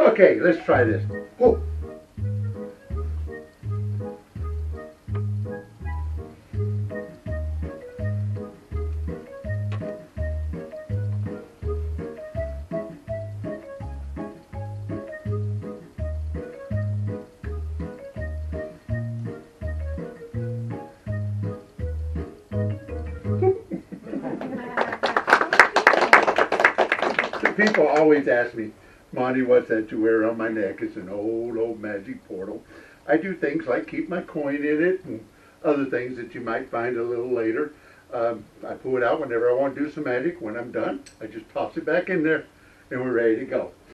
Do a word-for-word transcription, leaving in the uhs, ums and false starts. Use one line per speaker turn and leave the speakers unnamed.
Okay, let's try this. Whoa. People always ask me, Monty, what's that you wear around my neck? It's an old, old magic portal. I do things like keep my coin in it and other things that you might find a little later. Um, I pull it out whenever I want to do some magic. When I'm done, I just toss it back in there and we're ready to go.